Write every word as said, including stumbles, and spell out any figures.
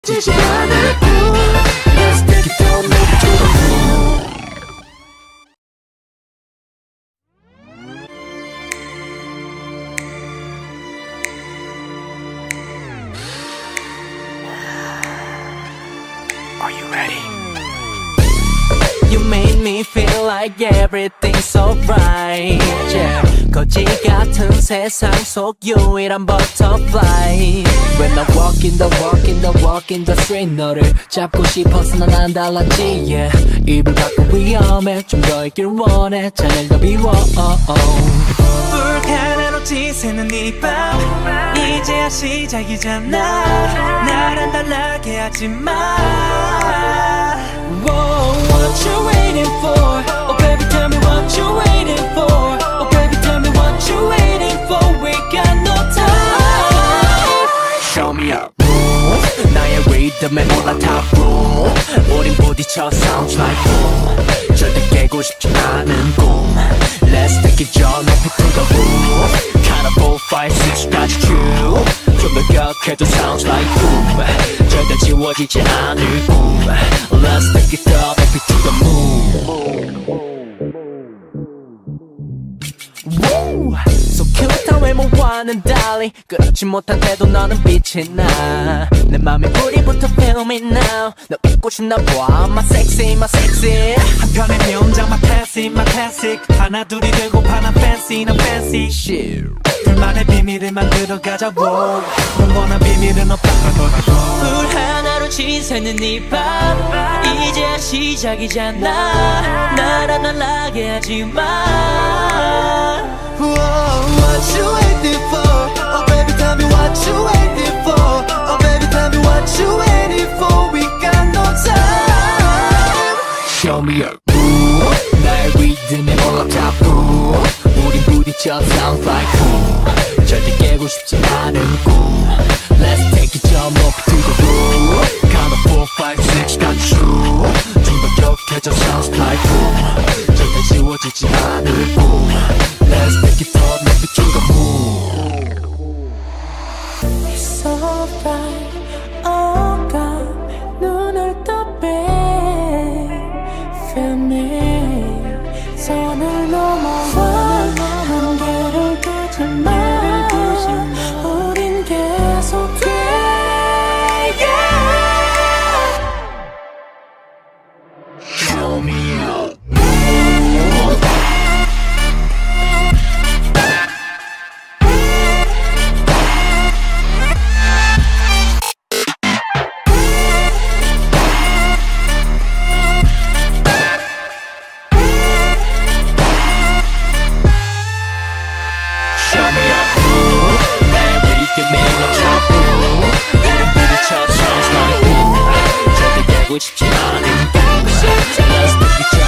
지지 않을 뿐 Let's take it down, make it to the moon. Are you ready? You made me feel like everything's so right, yeah. 거지 같은 세상 속 유일한 butterfly. When I walk in the walk in the walk in the street 너를 잡고 싶어서 난 안 달랐지, yeah. 입을 밖은 위험해 좀 더 있길 원해 잔을 더 비워 불가능으로 지새는 이 밤 이제야 시작이잖아 나랑 달라게 하지마. Whoa, what you waiting for? Oh baby tell me what you waiting for? Oh baby tell me what you waiting for? We got no time. Show me up 나의 리듬에 올라타 boom 우린 부딪혀 sounds like boom 절대 깨고 싶지 않은 꿈 Let's take it on up to the roof Kind of four, five, six까지 큐 좀 더 격해도 sounds like boom 절대 지워지지 않을 꿈 Let's take it up to the moon Woo! So cute 한 외모와는 달리 그렇지 못한 태도 너는 빛이 나 내 맘에 불이부터 feel me now 너 잊고 싶나 봐 my sexy my sexy 한편의 명장 my classic my classic 하나 둘이 되고 파는 fancy 난 fancy shit 둘만의 비밀을 만들어가자 wow 넌 원한 비밀은 없다 불 하나로 지새는 이 밤 이제야 시작이잖아 나랑 날라게 하지마. Whoa, what you waiting for? Oh baby tell me what you waiting for? Oh baby tell me what you waiting for? We got no time. Show me your move 나의 리듬에 올라타 boom 우린 부딪혀 sounds like boom 절대 깨고 싶지 않은 꿈 Let's take it jump up to the roof Count of four, five, six got true 좀 더 격해져 sounds like boom 절대 지워지지 않을 꿈 Let's take it up, make it to the moon. It's alright, 어감 눈을 떠 babe Feel me 선을 넘어와 한계를 두지 마 우린 계속해 yeah. Show me up 싶지 않은 꿈 Let's take it